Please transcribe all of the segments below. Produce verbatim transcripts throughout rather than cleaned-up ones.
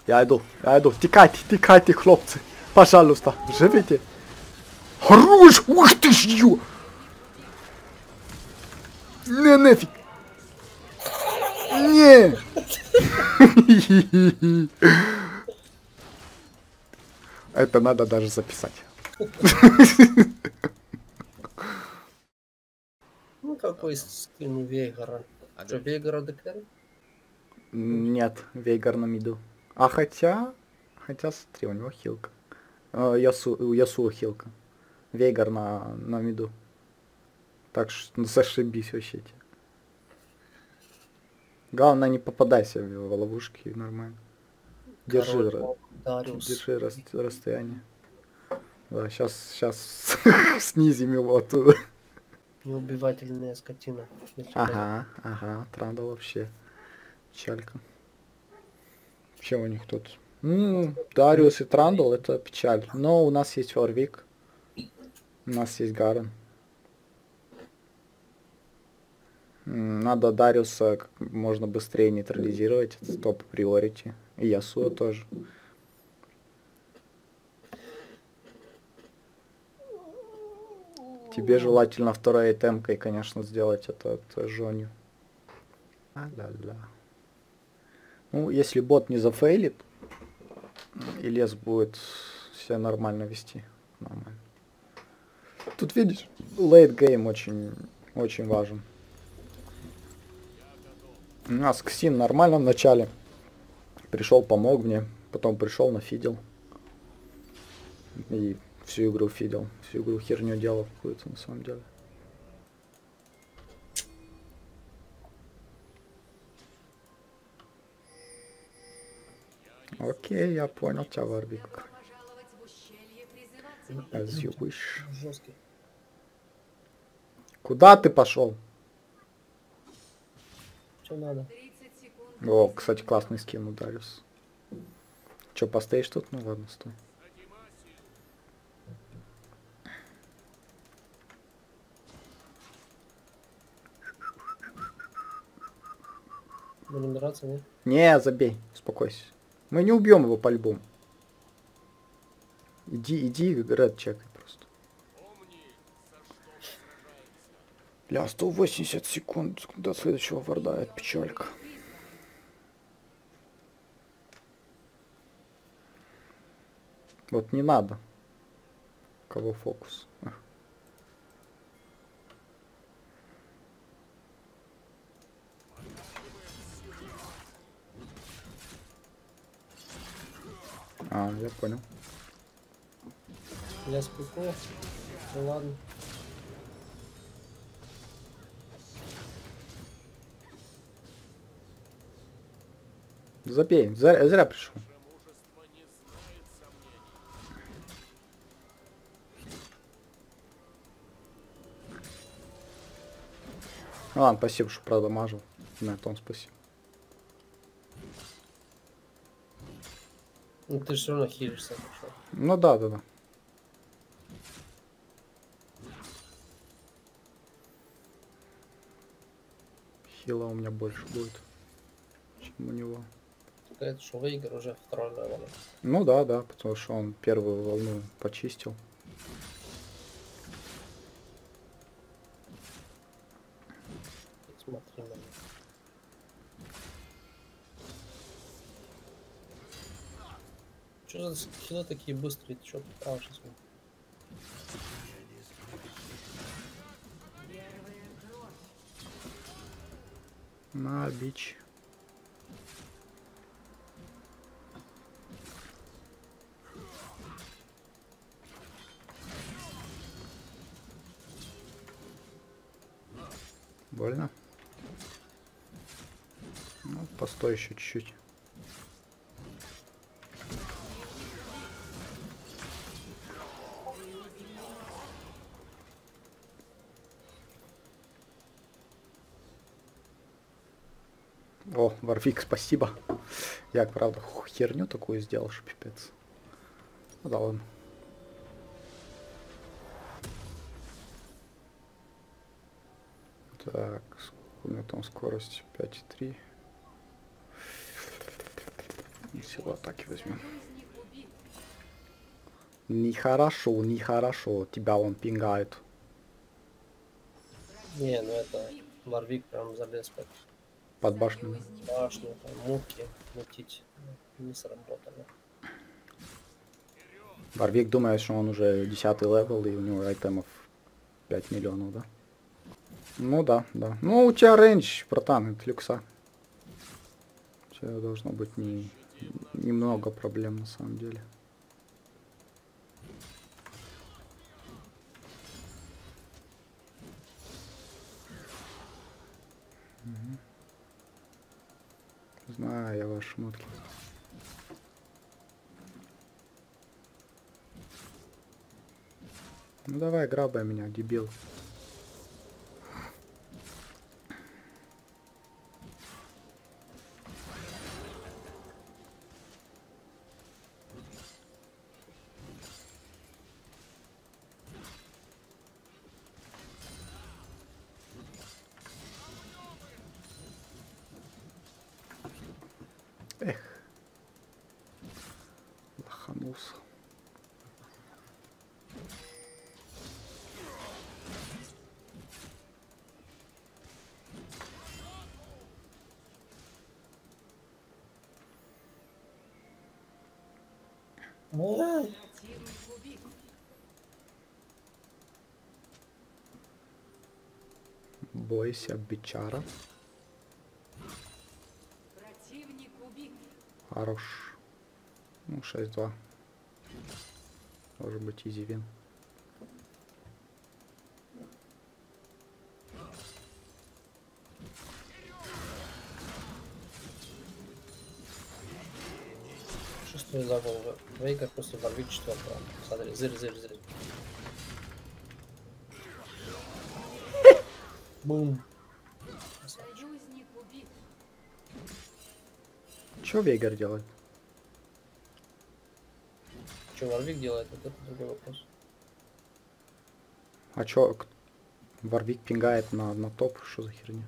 Я иду, я иду. Тикайте, тикайте, хлопцы. Пожалуйста, живите. Хорош! Ух ты ж ё! Не, нафиг. Не! Это надо даже записать. Ну какой скин Вейгара? Что, Вейгара деклярирует? Нет, Вейгар на миду. А хотя... Хотя, смотри, у него хилка. Э, Ясу, у Ясуо хилка. Вейгар на, на миду. Так что ну, зашибись вообще тебе. Главное, не попадайся в ловушки, нормально. Держи, Король, Дариус. держи рас, расстояние. Да, сейчас, сейчас снизим его оттуда. Неубивательная скотина. Ага, ага, Трандал вообще. Печалька. Че у них тут? Ну, Дариус и Трандал это печаль. Но у нас есть Варвик. У нас есть Гарен. Надо Дариуса как можно быстрее нейтрализировать. Это топ-приорити. И Ясуо тоже. Тебе желательно второй темкой, конечно, сделать это от Жоню. А-ля-ля. Ну, если бот не зафейлит, и лес будет себя нормально вести. Нормально. Тут видишь, late game очень, очень важен. У нас Ксин нормально в начале. Пришел, помог мне. Потом пришел, нафидел. И всю игру фидел. Всю игру херню делал какую-то на самом деле. Окей, я понял тебя, Варвик. As you wish. Жесткий. Куда ты пошел? Что надо? О, кстати, классный скин у Дариус. Че, постоишь тут? Ну ладно, стой. Будем драться, нет? Не, забей, успокойся. Мы не убьем его по-любому. Иди, иди, Ред чекай просто. Бля, сто восемьдесят секунд до следующего варда, это печалька. Вот не надо. Кого фокус? А, я понял. Я спеку. Ну ладно. Забей, зря, зря пришел. Ладно, спасибо, что продамажил. На том спасибо. Ну ты все равно хилишься. Хорошо. Ну да, да, да. Хила у меня больше будет, чем у него. Это что выиграл уже второй левел. Ну да, да, потому что он первую волну почистил. Смотри на меня. Что за хилы такие быстрые? Ты что тут прав сейчас? На бич. Больно? Ну, постой еще чуть-чуть. О, Варвик, спасибо. Я, правда, херню такую сделал, что пипец. Ну да ладно. Так, у меня там скорость пять и три. Силу атаки возьмем. Нехорошо, нехорошо. Тебя он пингает. Не, ну это Варвик прям залез под Под башню. башню, там муки мутить. Не сработало. Варвик думает, что он уже десятый левел, и у него айтемов пять миллионов, да? Ну да, да. Ну у тебя рейндж, братан, это люкса. У тебя должно быть не, немного проблем на самом деле. Угу. Знаю я ваши шмотки. Ну давай, грабай меня, дебил. Эх. Лоханулся. Бойся, бичара. Хорош. Ну, шесть-два. Может быть, изи вин. Шестой загол Вейгар после Варвик четвертого. Смотри, зырь, зырь, зырь. Бум. Что Вейгар делает? Что Варвик делает, вот это другой вопрос. А чё, Варвик пингает на, на топ? Что за херня?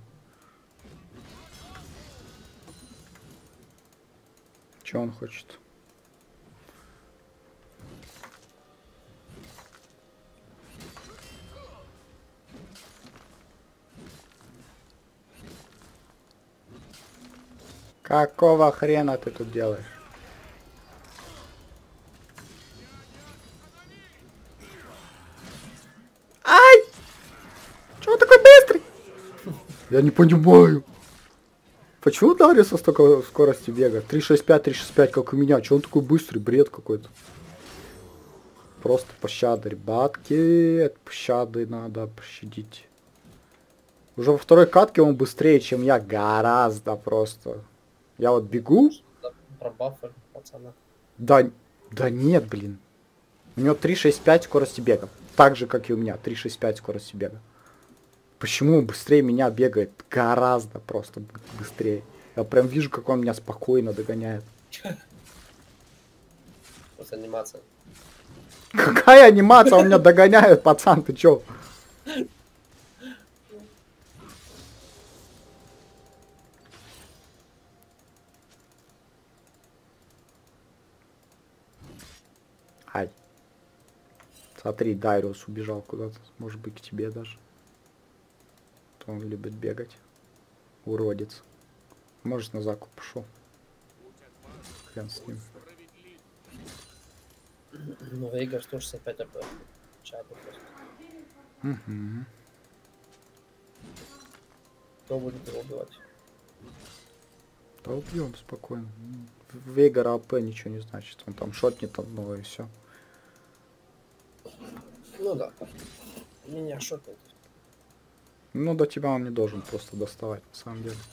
Чё он хочет? Какого хрена ты тут делаешь? Ай! Чего такой быстрый? Я не понимаю. Почему Дариуса столько скорости бега? три шесть пять, три шесть пять, как у меня. Чего он такой быстрый? Бред какой-то. Просто пощады, ребятки. От пощады надо пощадить. Уже во второй катке он быстрее, чем я. Гораздо просто. Я вот бегу. Пробафали, пацана. Да, да нет, блин. У него три шесть пять скорости бега. Так же, как и у меня. три шесть пять скорости бега. Почему он быстрее меня бегает? Гораздо просто быстрее. Я прям вижу, как он меня спокойно догоняет. Просто анимация. Какая анимация? Он меня догоняет, пацан, ты чё? Ай. Смотри, Дайриус убежал куда-то. Может быть, к тебе даже. То он любит бегать. Уродец. Может, на закуп пошел. Хрен с ним. Ну, Вейгар сто шестьдесят пять АП. Чату просто. Угу. Кто будет его убивать? Да убьем спокойно. Вейгара АП ничего не значит. Он там шотнет одного и все. Ну да. Меня шотнет. Ну, до тебя он не должен просто доставать, на самом деле.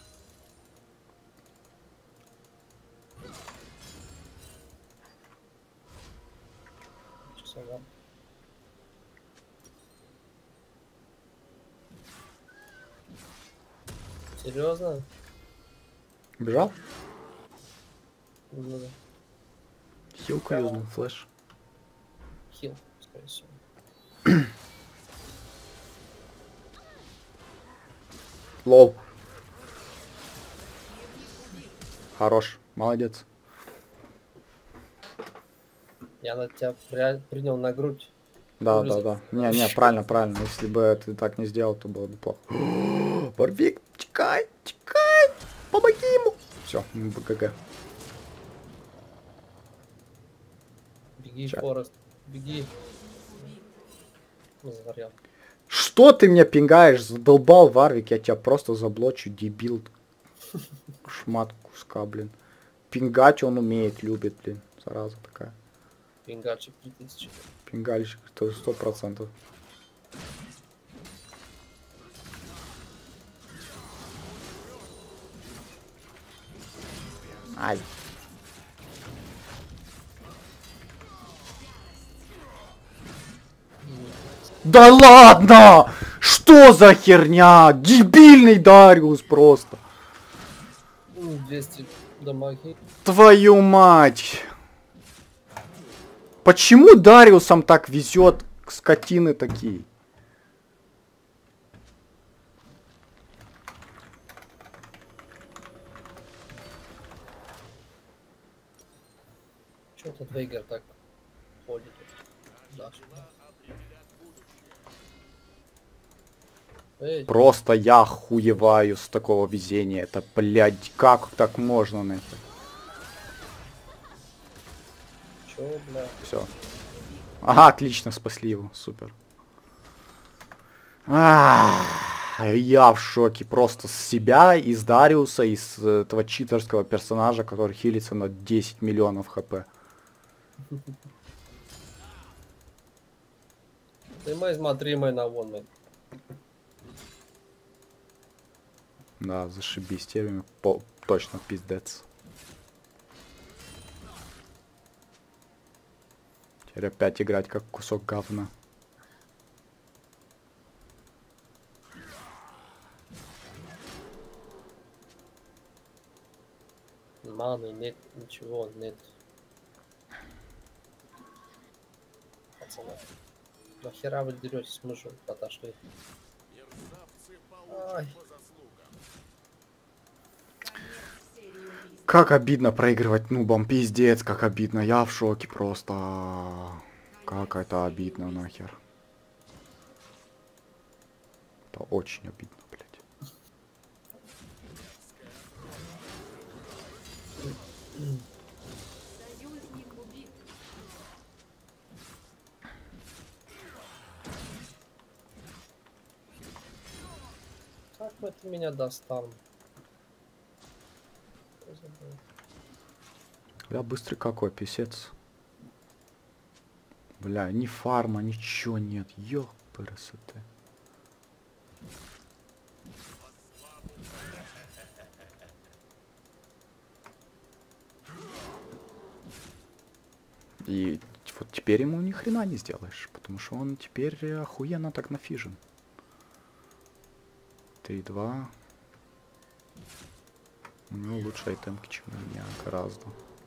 Часовал. Серьезно? Бежал? Ну да. Хилку юзнул, флэш. Хил, скорее всего. Лол. Хорош, молодец. Я на тебя при... принял на грудь. Да, Вылезай. да, да. Не, не, правильно, правильно. Если бы ты так не сделал, то было бы плохо. Варвик, чекай, чекай, помоги ему. Все, ГГ. Беги, Ча. Форест, беги. Не загорел. Что ты мне пингаешь? Задолбал, Варвик, я тебя просто заблочу, дебил. Шмат куска, блин. Пингать он умеет, любит, блин. Зараза такая. Пингальчик три тысячи. Пингальщик, тоже сто процентов. Ай. Да ладно! Что за херня? Дебильный Дариус просто. Ну, двести дамаги. Твою мать. Почему Дариусам так везет, скотины такие? Чё тут Вейгер так ходит? Да, сюда. Эй, Просто я хуеваю с такого везения. Это, блядь, как так можно на это? чё, бля? Все. Ага, отлично, спасли его. Супер. Ах, я в шоке просто с себя, из Дариуса, из этого читерского персонажа, который хилится на десять миллионов хп. Ты мой смотри, мой на вон, мой. Да, зашибись, тебе по точно пиздец. Теперь опять играть как кусок говна. Маны нет, ничего нет. Пацаны. Нахера вы деретесь, мы же отошли. Ай. Как обидно проигрывать нубом, пиздец, как обидно. Я в шоке просто. Как это обидно нахер. Это очень обидно, блядь. Как бы ты меня достал? Я быстрый какой, писец. Бля, ни фарма, ничего нет. Ёпрст. И вот теперь ему ни хрена не сделаешь, потому что он теперь охуенно так нафижен. три два. У него лучше айтемки, чем у меня, гораздо.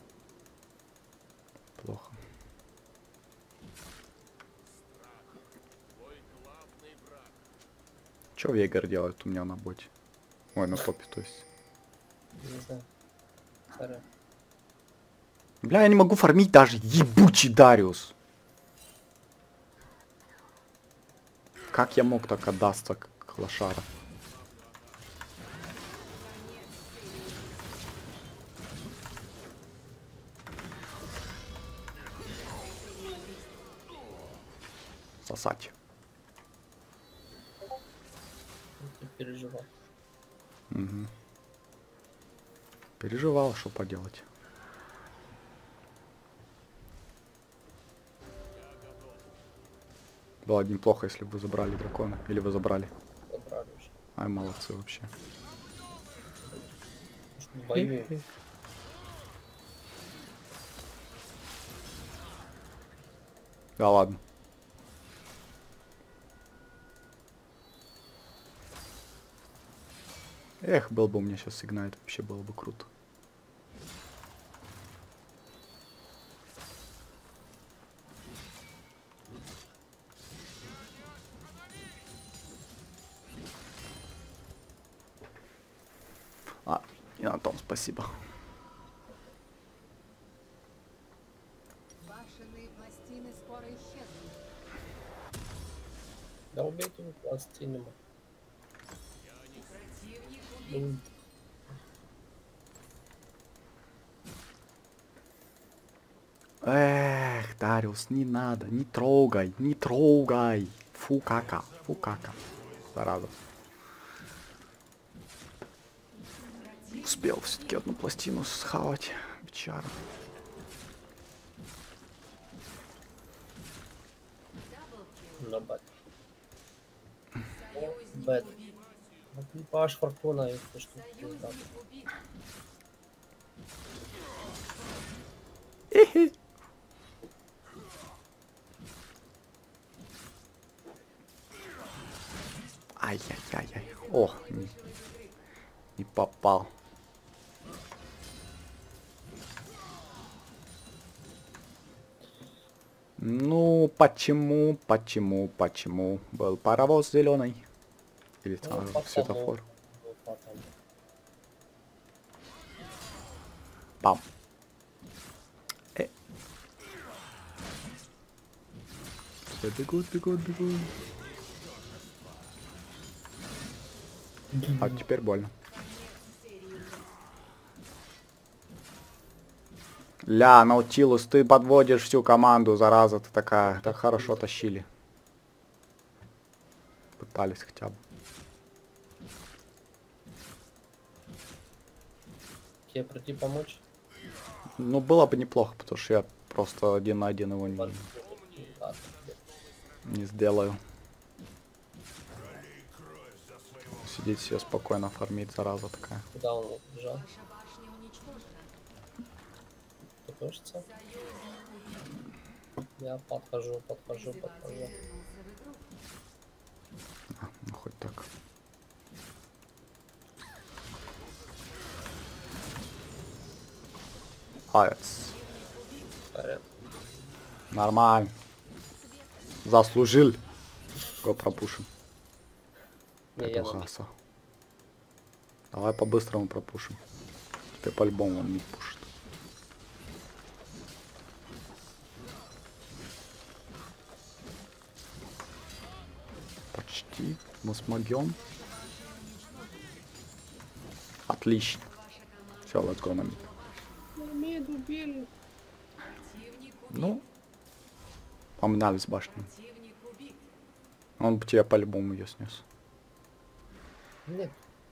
Плохо. Чё Вейгар делает у меня на боте? Ой, на топе, то есть. Не знаю. Сорян. Бля, я не могу фармить даже, ебучий Дариус. Как я мог так отдаться, как лошара? Сосать. Ты переживал. Угу. Переживал, что поделать. Было бы неплохо, если бы вы забрали дракона. Или вы забрали. Забрали уже. Ай, молодцы вообще. Воюем. Да ладно. Эх, был бы у меня сейчас игнайт, вообще было бы круто. А, и на том спасибо. Башенный Да убейте его, двадцати нема. М, Эх, Дариус, не надо, не трогай, не трогай. Фу, кака, фу, кака. Зараза. Успел все-таки одну пластину схавать. Бичара. На бэт. О, бэт. Вот Паш Фортуна, если что. пизда. Хе-хе. Ай-яй-яй-яй. О, не, не попал. Ну, почему, почему, почему? Был паровоз зеленый. Или Ну, там потому, светофор. ну, потому. Пам. Э. Все бегут, бегут, бегут. А теперь больно. Ля, Наутилус, ты подводишь всю команду, зараза ты такая. Так хорошо тащили. Пытались хотя бы. Тебе прийти помочь? Ну, было бы неплохо, потому что я просто один на один его не, Ладно. не сделаю. Сидеть себе спокойно, фармить, зараза такая. Куда он убежал? Готовишься? Я подхожу, подхожу, подхожу. А, ну хоть так. Аяц. Порядок. Нормально. Заслужил. Го пропушим. Не, я Это на хаса. Давай по-быстрому пропушим. Теперь по-любому он не пушит. Почти. Мы смогем. Отлично. Все, let's go на мид. мид убили. Ну, погнали с башни. Он бы тебя по-любому ее снес. Нет.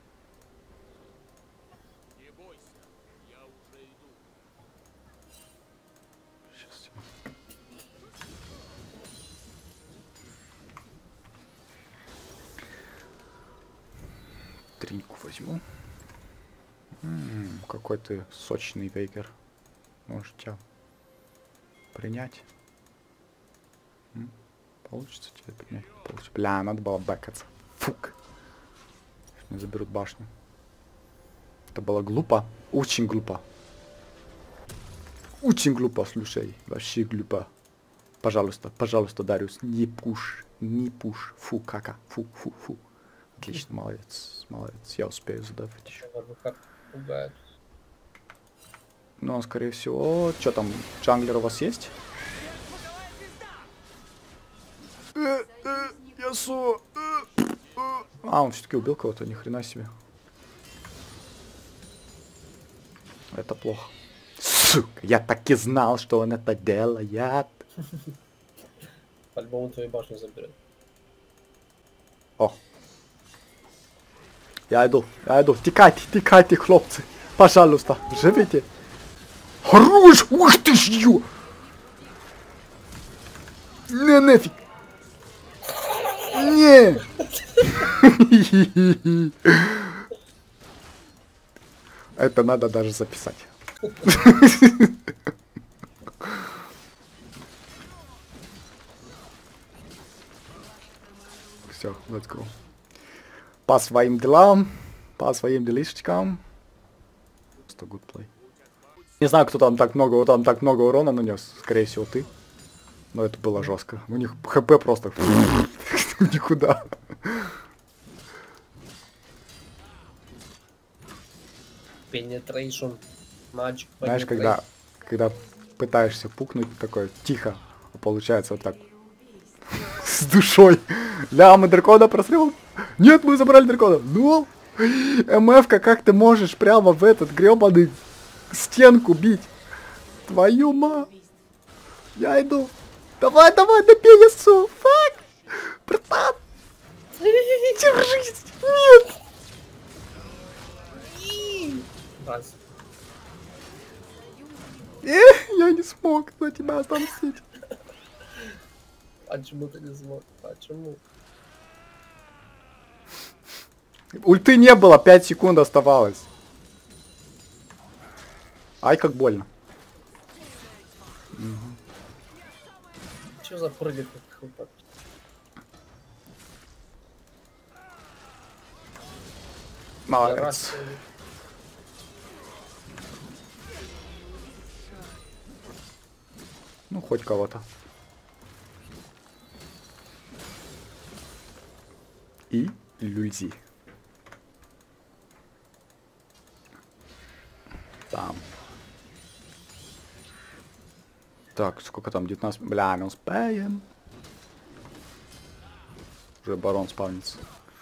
Сейчас. Трику возьму. М-м, какой ты сочный вейкер. Может тебя принять? М? Получится тебе принять? Получится. Бля, надо было бэкаться. Фук. Не заберут башню. Это было глупо. Очень глупо. Очень глупо, слушай. Вообще глупо. Пожалуйста, пожалуйста, Дариус, не пуш. Не пуш. Фу, кака. Фу, фу, фу. Отлично, молодец. Молодец. Я успею задавать еще. Как пугает. Ну, он, скорее всего... Что там, джанглер у вас есть? Ясо! А, он все-таки убил кого-то, ни хрена себе. Это плохо. Сука, я так и знал, что он это делает. По-любому твою башню заберет. О. Я иду, я иду. Тикайте, тикайте, хлопцы. Пожалуйста, живите. Хорош! Ух ты ж ё! Не, нафиг. Не. Это надо даже записать. Все, let's go. По своим делам, по своим делишечкам. Просто good play. Не знаю, кто там так много, там так много урона нанес. Скорее всего, ты. Но это было жестко. У них хп просто никуда. Penetration. Magic. Знаешь, когда, когда пытаешься пукнуть такое тихо, а получается вот так С душой. Ля, мы дракона просрем. Нет, мы забрали дракона. Ну, МФ-ка, как ты можешь прямо в этот гребаный стенку бить? Твою ма. Я иду. Давай, давай, добей ясу. Фак. Братан. Держись. Нет. Раз. Эх, я не смог на тебя отомстить. Почему ты не смог? Почему? Ульты не было, пять секунд оставалось. Ай, как больно. Угу. Че за прыгать как хлопок? Молодец. Ну, хоть кого-то. И люди. Там. Так, сколько там? девятнадцать. Бля, мы успеем. Уже барон спавнится.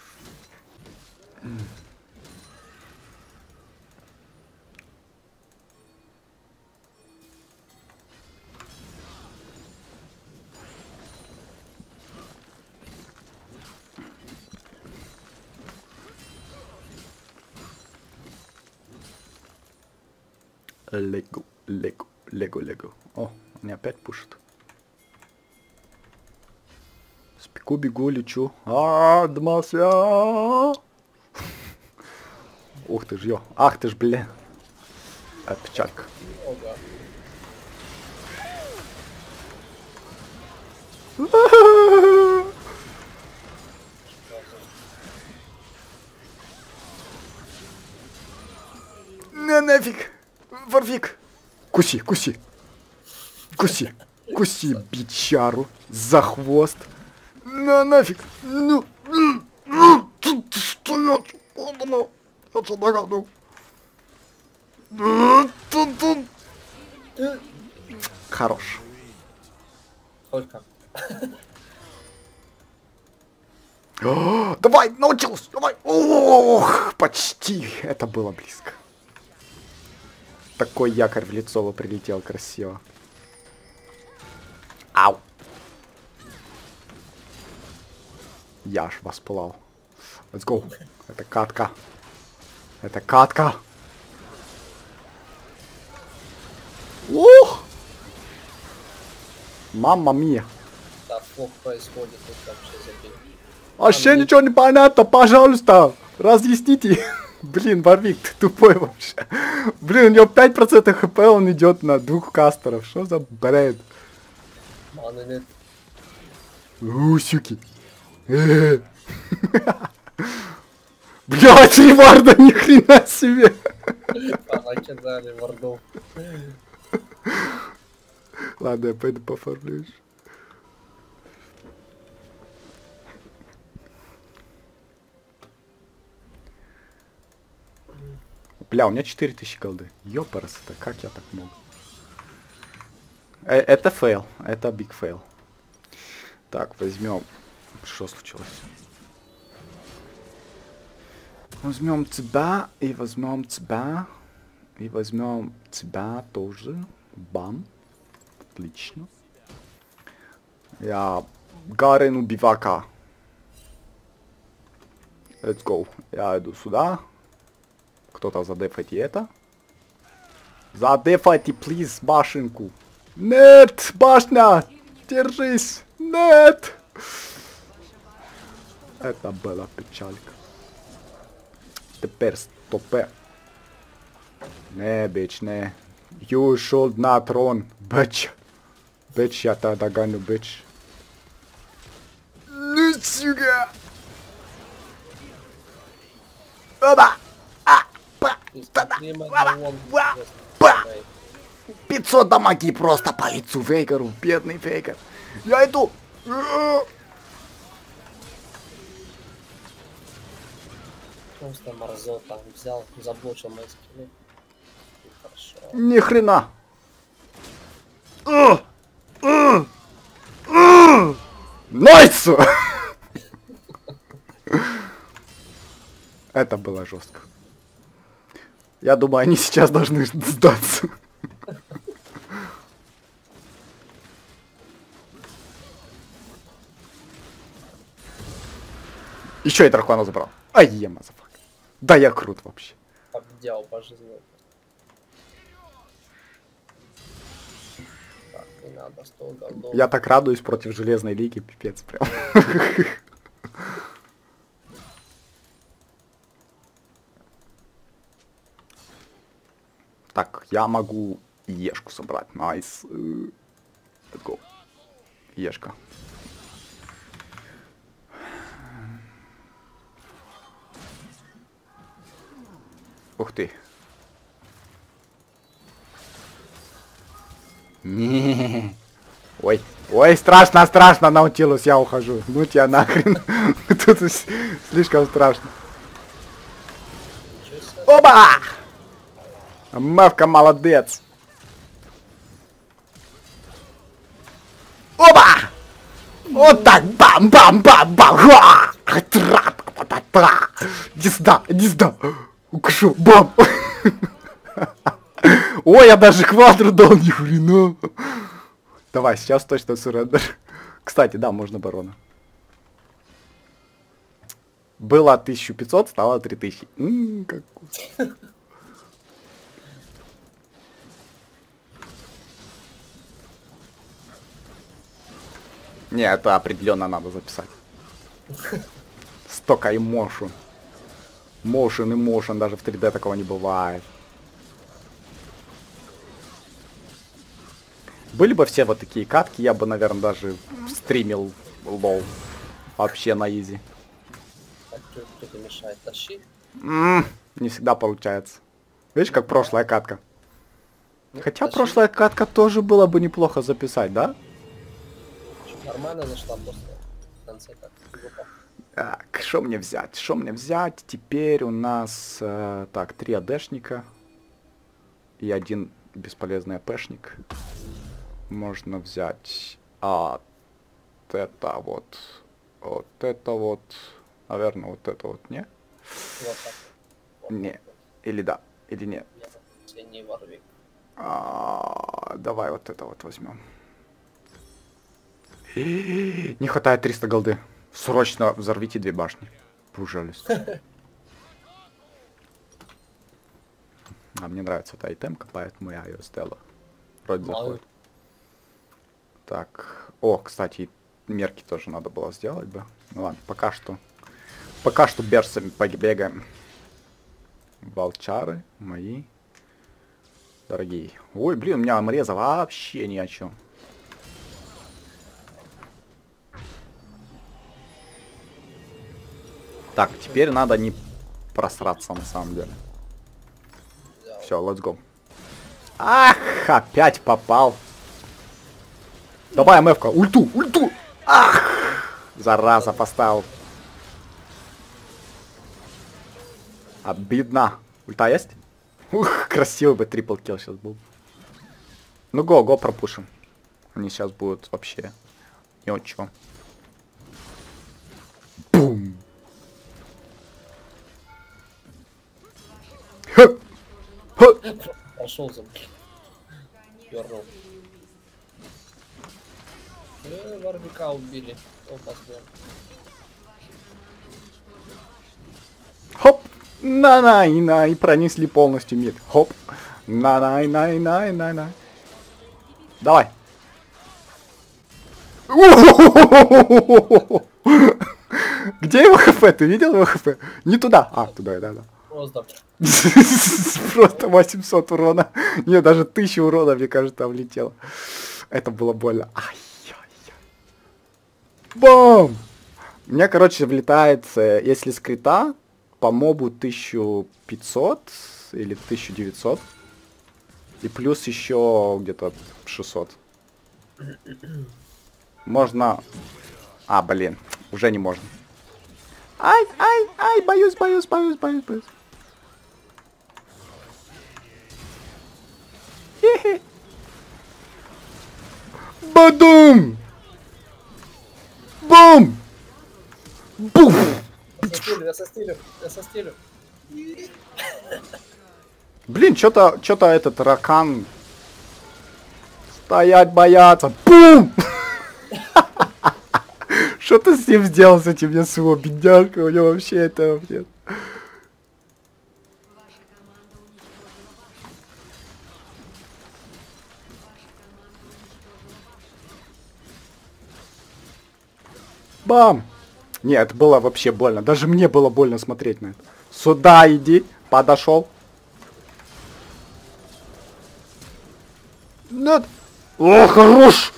Лего, Лего, Лего, Лего. О, они опять пушат. Спеку, бегу, лечу. А, дмался. Ух ты ж, ё. Ах ты ж, бля. А, печалька. На нафиг. Варвик. Куси, куси. Куси. Куси бичару за хвост. На нафиг. Ну. Что я? Это нагадал. Хорош. Только. О, давай, научился, давай. Ох, почти. Это было близко. Такой якорь в лицо вы прилетел красиво. Ау. Я аж воспылал. Let's go. Это катка. Это катка. Ух! Мамма мия. Да, плохо происходит, тут вообще забей. Вообще ничего не понятно, пожалуйста, разъясните. Блин, Варвик, ты тупой вообще. Блин, у него пять процентов хп, он идет на двух кастеров. Что за бред? Маны нет. У, сюки. Блядь, три варда, ни хрена себе. Накидали вардов. Ладно, я пойду пофармлюсь. Бля, у меня четыре тысячи голды. Ёпарас, это как я так мог? Э это фейл, это big фейл. Так, возьмем. Что случилось? Возьмем тебя и возьмем тебя. И возьмем тебя тоже. Бам. Отлично. Я Гарен у бивака. Let's go. Я иду сюда. Кто-то задефайте это. Задефайте, плиз, башенку. Нет, башня! Держись! Нет! Это была печалька. Теперь стопе. Не, бич, не. You should not run, bitch. Bitch, я тебя догоню, bitch. Ну, сука! Оба! пятьсот дамаги просто по лицу Вейгару, бедный Вейгар. Я иду. Просто морзота взял, заблочил мои скиллы. Хорошо. Ни хрена. Найс! массу. Это было жестко. Я думаю, они сейчас должны сдаться. Еще и дракона забрал. Ай, я мазафак. Да я крут вообще. Обдял по жизни. Так, не надо, сто голдов. Я так радуюсь против Железной Лиги, пипец прям. Так, я могу Ешку собрать. Найс. Let's go. Ешка. Ух ты. Не. Ой. Ой, страшно, страшно, Наутилус, я ухожу. Ну тебя нахрен. Тут слишком страшно. Оба! Мавка молодец. Оба! Вот так, бам-бам-бам-бам! Иди сюда, иди сюда. Укушу, бам! Ой, я даже квадру дал, ни хрена. Давай, сейчас точно суррендер. Кстати, да, можно барона. Было тысяча пятьсот, стало три тысячи. Ммм, как вкусно. Не, это определенно надо записать. Столько эмошн. Motion, emotion, даже в три дэ такого не бывает. Были бы все вот такие катки, я бы, наверное, даже стримил лол. Вообще на изи. Так, кто-то мешает, тащи. М-м, не всегда получается. Видишь, как прошлая катка. Ну, Хотя тащи. прошлая катка тоже было бы неплохо записать, да? Нормально зашла просто в конце так. Так, что мне взять? Что мне взять? Теперь у нас э, так, три АДшника и один бесполезный АПшник. Можно взять а, вот это вот, вот это вот, наверное, вот это вот, не? Вот так. Вот Не, так вот. или да, или нет. Я не ворвик. А, давай вот это вот возьмем. Не хватает триста голды. Срочно взорвите две башни. Пожалуйста. А мне нравится эта айтемка, поэтому я ее сделал. Вроде заходит. Так. О, кстати, мерки тоже надо было сделать бы. Ну ладно, пока что. Пока что берсами побегаем. Волчары мои. Дорогие. Ой, блин, у меня амреза вообще ни о чем. Так, теперь надо не просраться на самом деле. Все, let's go. Ах, опять попал. Давай, МФ-ка, ульту, ульту. Ах, зараза, поставил. Обидно. Ульта есть? Ух, красивый бы трипл килл сейчас был. Ну го, го пропушим. Они сейчас будут вообще ни о чем. Бум. Ха. Ха. Пошел за Вернул. Э, Варвика убили. Опа, Хоп! На-на-на, и пронесли полностью мид. Хоп! На-на-на-на-на-на. Давай. Где его хп? Ты видел его хп? Не туда. А, туда, да-да. Просто. Просто восемьсот урона. Не, даже тысяча урона, мне кажется, влетело. Это было больно. Ай-яй-яй. Бам! У меня, короче, влетает, если скрита, по мобу тысяча пятьсот или тысяча девятьсот. И плюс еще где-то шестьсот. Можно... А, блин, уже не можно. Ай, ай, ай, боюсь, боюсь, боюсь, боюсь, боюсь. Хе-хе. Бадум! Бум! Буф! Я со стилю, я со стилю, я со стилю. Блин, что-то, что-то этот Ракан стоять боятся. Бум! Что ты с ним сделал, с этим Ясуо, бедняжка, у него вообще этого нет. Бам! Нет, было вообще больно. Даже мне было больно смотреть на это. Сюда иди. Подошел. Нет. О, хорош!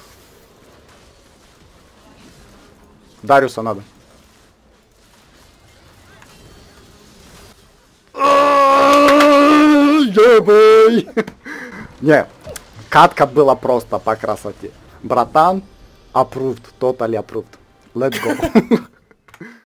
Дариуса надо. Не, катка была просто по красоте. Братан, approved, totally approved. Let's go.